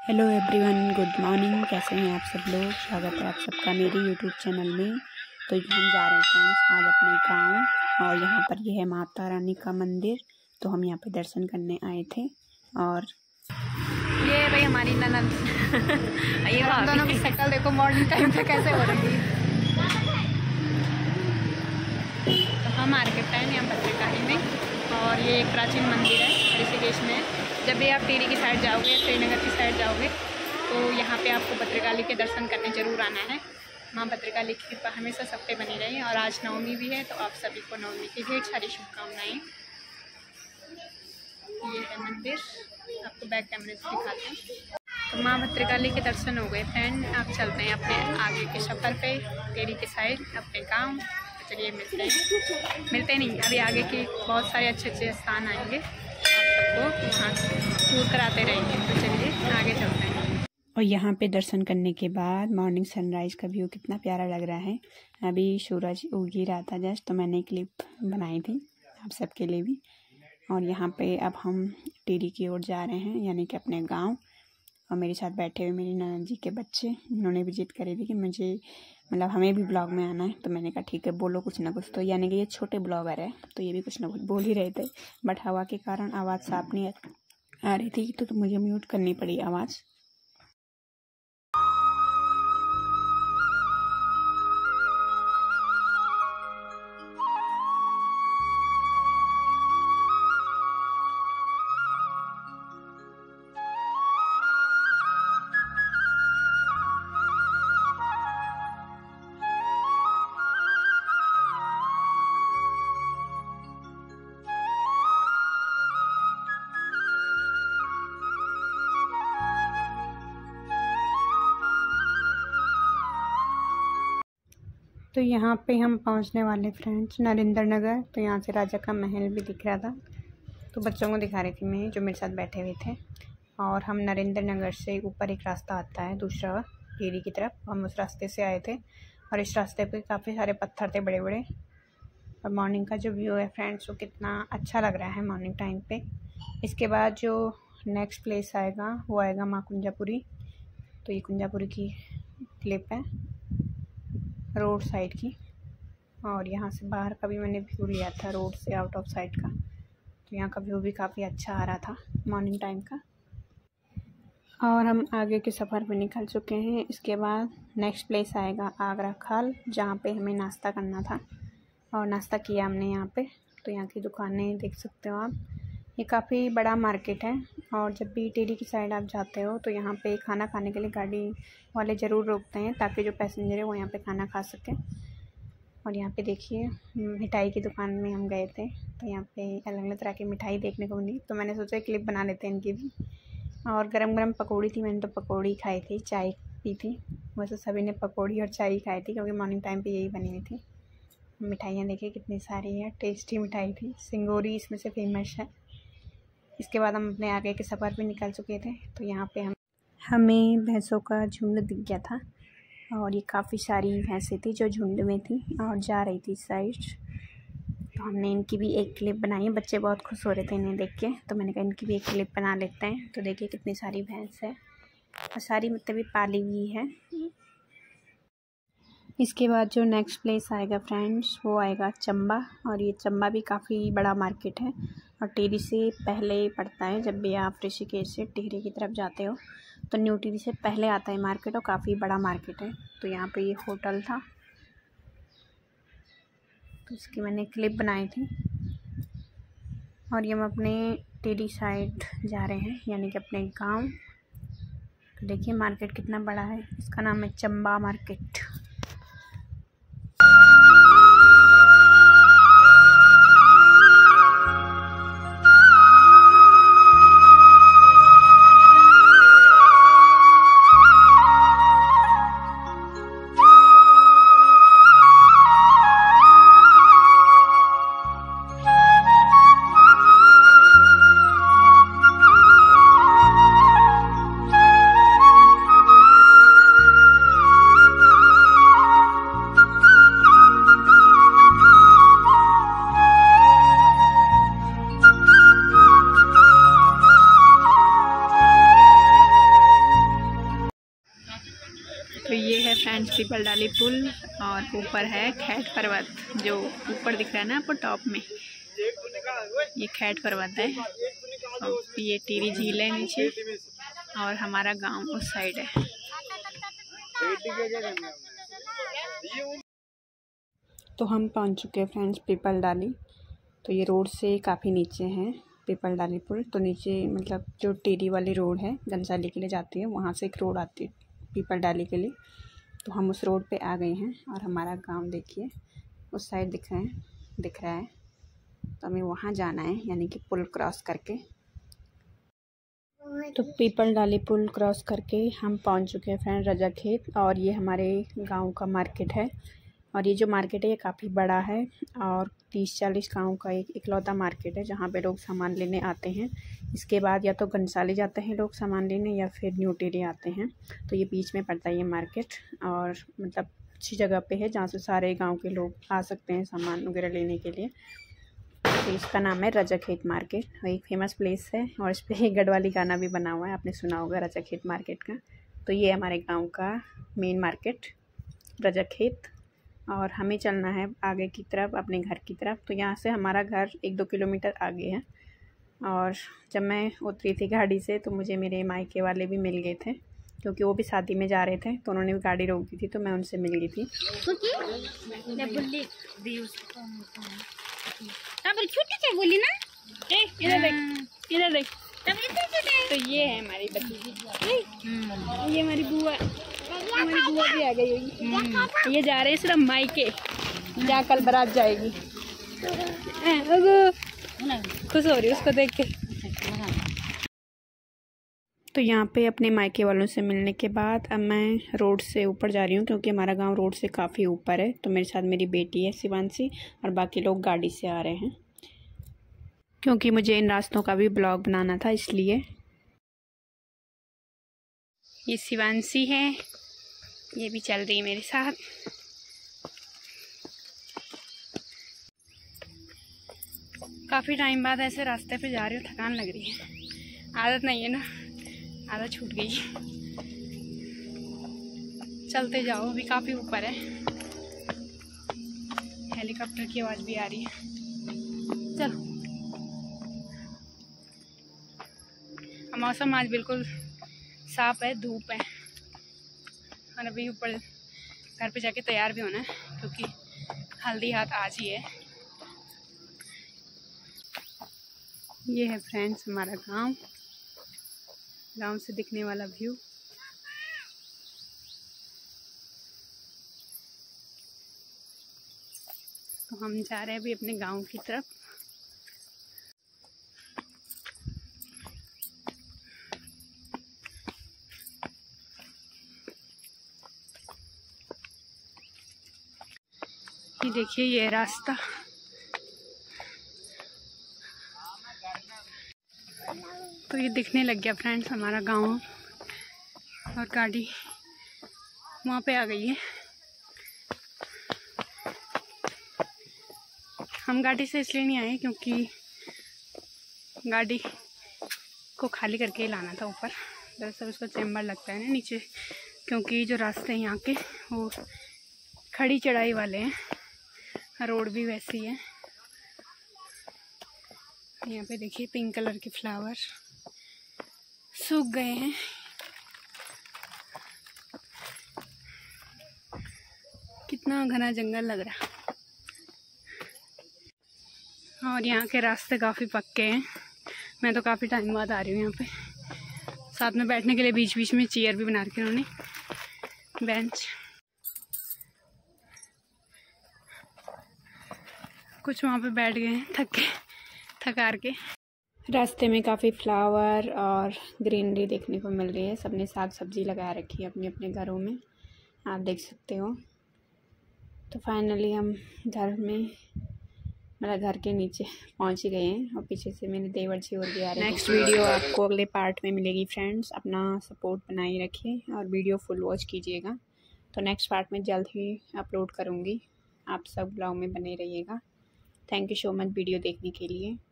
Hello everyone, good morning. कैसे हैं आप सब लोग? स्वागत है आप सबका मेरे यूट्यूब चैनल में। तो हम जा रहे हैं फ्रेंड्स आज अपने गांव, और यहाँ पर ये है माता रानी का मंदिर। तो हम यहाँ पे दर्शन करने आए थे। और ये भाई हमारी ननद ये दोनों की शक्ल देखो मॉर्निंग टाइम पे कैसे हो रही है। तो हम आ रहे हैं यहाँ भद्रकाली में, और ये एक प्राचीन मंदिर है ऋषिकेश में। जब भी आप टिहरी की साइड जाओगे, श्रीनगर की साइड जाओगे, तो यहाँ पे आपको भद्रकाली के दर्शन करने ज़रूर आना है। माँ भद्रकाली की कृपा हमेशा सब पे बनी रही। और आज नवमी भी है, तो आप सभी को नवमी की ढेर सारी शुभकामनाएँ। ये है मंदिर, आपको बैक कैमरे से दिखाते हैं। तो माँ भद्रकाली के दर्शन हो गए फ्रेंड। आप चलते हैं अपने आगे के सफ़र पे, टिहरी की साइड अपने गाँव। तो चलिए मिलते नहीं, अभी आगे की बहुत सारे अच्छे स्थान आएंगे, आप सबको वहाँ टूर कराते रहेंगे। तो चलिए आगे चलते हैं। और यहाँ पे दर्शन करने के बाद मॉर्निंग सनराइज़ का व्यू कितना प्यारा लग रहा है। अभी सूरज उग ही रहा था जस्ट, तो मैंने क्लिप बनाई थी आप सबके लिए भी। और यहाँ पे अब हम टिहरी की ओर जा रहे हैं, यानी कि अपने गांव। और मेरे साथ बैठे हुए मेरी ननद जी के बच्चे, उन्होंने भी जिद करी थी कि मुझे हमें भी ब्लॉग में आना है। तो मैंने कहा ठीक है, बोलो कुछ ना कुछ। तो यानी कि ये छोटे ब्लॉगर है, तो ये भी कुछ ना कुछ बोल ही रहे थे। बट हवा के कारण आवाज़ साफ नहीं आ रही थी, तो मुझे म्यूट करनी पड़ी आवाज़। तो यहाँ पे हम पहुँचने वाले फ्रेंड्स नरेंद्र नगर। तो यहाँ से राजा का महल भी दिख रहा था, तो बच्चों को दिखा रही थी मैं, जो मेरे साथ बैठे हुए थे। और हम नरेंद्र नगर से ऊपर एक रास्ता आता है दूसरा टिहरी की तरफ, हम उस रास्ते से आए थे। और इस रास्ते पे काफ़ी सारे पत्थर थे बड़े बड़े। और मॉर्निंग का जो व्यू है फ्रेंड्स, वो कितना अच्छा लग रहा है मॉर्निंग टाइम पे। इसके बाद जो नेक्स्ट प्लेस आएगा वो आएगा माँ कुंजापुरी। तो ये कुंजापुरी की क्लिप है रोड साइड की। और यहाँ से बाहर का भी मैंने व्यू लिया था, रोड से आउट ऑफ साइड का। तो यहाँ का व्यू भी काफ़ी अच्छा आ रहा था मॉर्निंग टाइम का। और हम आगे के सफ़र पे निकल चुके हैं। इसके बाद नेक्स्ट प्लेस आएगा आगरा खाल, जहाँ पे हमें नाश्ता करना था। और नाश्ता किया हमने यहाँ पे। तो यहाँ की दुकानें देख सकते हो आप। ये काफ़ी बड़ा मार्केट है। और जब भी टिहरी की साइड आप जाते हो, तो यहाँ पे खाना खाने के लिए गाड़ी वाले ज़रूर रोकते हैं, ताकि जो पैसेंजर है वो यहाँ पे खाना खा सकें। और यहाँ पे देखिए मिठाई की दुकान में हम गए थे, तो यहाँ पे अलग अलग तरह की मिठाई देखने को मिली। तो मैंने सोचा क्लिप बना लेते हैं इनकी भी। और गरम गरम पकौड़ी थी, मैंने तो पकौड़ी खाई थी, चाय पी थी। वैसे सभी ने पकौड़ी और चाय खाई थी, क्योंकि मॉर्निंग टाइम पर यही बनी हुई थी। मिठाइयाँ देखिए कितनी सारी है, टेस्टी मिठाई थी। सिंगोरी इसमें से फेमस है। इसके बाद हम अपने आगे के सफ़र पे निकल चुके थे। तो यहाँ पे हमें भैंसों का झुंड दिख गया था। और ये काफ़ी सारी भैंसें थी जो झुंड में थी और जा रही थी साइड। तो हमने इनकी भी एक क्लिप बनाई है। बच्चे बहुत खुश हो रहे थे इन्हें देख के, तो मैंने कहा इनकी भी एक क्लिप बना लेते हैं। तो देखिए कितनी सारी भैंस है, और सारी भी पाली हुई है। इसके बाद जो नेक्स्ट प्लेस आएगा फ्रेंड्स, वो आएगा चंबा। और ये चंबा भी काफ़ी बड़ा मार्केट है, और टिहरी से पहले पड़ता है। जब भी आप ऋषिकेश से टिहरी की तरफ जाते हो, तो न्यू टिहरी से पहले आता है मार्केट, और काफ़ी बड़ा मार्केट है। तो यहाँ पे ये होटल था, तो इसकी मैंने क्लिप बनाई थी। और ये हम अपने टिहरी साइड जा रहे हैं, यानी कि अपने गांव। तो देखिए मार्केट कितना बड़ा है, इसका नाम है चंबा मार्केट। फ्रेंड्स पीपल डाली पुल और ऊपर है खैट पर्वत, जो ऊपर दिख रहा है ना आपको टॉप में, ये खैट पर्वत है। और ये टिहरी झील है नीचे और हमारा गांव उस साइड है। तो हम पहुंच चुके हैं फ्रेंड्स पीपल डाली। तो ये रोड से काफ़ी नीचे है पीपल डाली पुल। तो नीचे मतलब जो टिहरी वाली रोड है घनसाली के लिए जाती है, वहाँ से एक रोड आती है पीपल डाली के लिए। तो हम उस रोड पे आ गए हैं और हमारा गांव देखिए उस साइड दिख रहा है। तो हमें वहाँ जाना है, यानी कि पुल क्रॉस करके। तो पीपल डाली पुल क्रॉस करके हम पहुँच चुके हैं फ्रेंड रजाखेत। और ये हमारे गांव का मार्केट है। और ये जो मार्केट है ये काफ़ी बड़ा है और 30-40 गाँव का एक इकलौता मार्केट है जहाँ पे लोग सामान लेने आते हैं। इसके बाद या तो घनसाली जाते हैं लोग सामान लेने या फिर न्यू टिहरी आते हैं। तो ये बीच में पड़ता है ये मार्केट, और मतलब अच्छी जगह पे है जहाँ से सारे गांव के लोग आ सकते हैं सामान वगैरह लेने के लिए। तो इसका नाम है रजाखेत मार्केट, एक फेमस प्लेस है और इस पर एक गढ़वाली गाना भी बना हुआ है, आपने सुना होगा रजाखेत मार्केट का। तो ये हमारे गाँव का मेन मार्केट रजाखेत। और हमें चलना है आगे की तरफ अपने घर की तरफ। तो यहाँ से हमारा घर 1-2 किलोमीटर आगे है। और जब मैं उतरी थी गाड़ी से तो मुझे मेरे मायके वाले भी मिल गए थे, क्योंकि वो भी शादी में जा रहे थे। तो उन्होंने भी गाड़ी रोक दी थी, तो मैं उनसे मिल गई थी। बोली ना इधर देख। तो ये है हमारी भतीजी, ये हमारी बुआ भी आ गई होगी। ये जा रहे हैं सिर्फ मायके, जहाँ कल बारात जाएगी। खुश हो रही है उसको देख के। तो यहाँ पे अपने मायके वालों से मिलने के बाद अब मैं रोड से ऊपर जा रही हूँ, क्योंकि हमारा गांव रोड से काफ़ी ऊपर है। तो मेरे साथ मेरी बेटी है शिवांशी और बाकी लोग गाड़ी से आ रहे हैं, क्योंकि मुझे इन रास्तों का भी ब्लॉग बनाना था इसलिए। ये शिवांशी है, ये भी चल रही है मेरे साथ। काफ़ी टाइम बाद ऐसे रास्ते पे जा रही हूँ, थकान लग रही है, आदत नहीं है ना, आदत छूट गई। चलते जाओ, अभी काफ़ी ऊपर है। हेलीकॉप्टर की आवाज़ भी आ रही है। चलो, मौसम आज बिल्कुल साफ है, धूप है। और अभी ऊपर घर पे जाके तैयार भी होना है, क्योंकि हल्दी हाथ आज ही है। ये है फ्रेंड्स हमारा गांव से दिखने वाला व्यू। तो हम जा रहे हैं अभी अपने गांव की तरफ। ये देखिए ये रास्ता, तो ये दिखने लग गया फ्रेंड्स हमारा गांव। और गाड़ी वहाँ पे आ गई है। हम गाड़ी से इसलिए नहीं आए क्योंकि गाड़ी को खाली करके ही लाना था ऊपर। दरअसल उसका चैम्बर लगता है ना नीचे, क्योंकि जो रास्ते हैं यहाँ के वो खड़ी चढ़ाई वाले हैं, रोड भी वैसी है। यहाँ पे देखिए पिंक कलर के फ्लावर सूख गए हैं। कितना घना जंगल लग रहा है। और यहाँ के रास्ते काफ़ी पक्के हैं। मैं तो काफ़ी टाइम बाद आ रही हूँ यहाँ पे। साथ में बैठने के लिए बीच बीच में चेयर भी बना रखे उन्होंने, बेंच। कुछ वहाँ पे बैठ गए हैं थकार के। रास्ते में काफ़ी फ्लावर और ग्रीनरी देखने को मिल रही है। सबने साग सब्जी लगा रखी है अपने अपने घरों में, आप देख सकते हो। तो फाइनली हम घर में, मेरा घर के नीचे पहुंच ही गए हैं। और पीछे से मेरे देवर जी और भी आ रहे हैं। नेक्स्ट वीडियो आपको अगले पार्ट में मिलेगी फ्रेंड्स। अपना सपोर्ट बनाए रखिए और वीडियो फुल वॉच कीजिएगा। तो नेक्स्ट पार्ट में जल्द ही अपलोड करूँगी। आप सब ब्लॉग में बने रहिएगा। Thank you so much video देखने के लिए।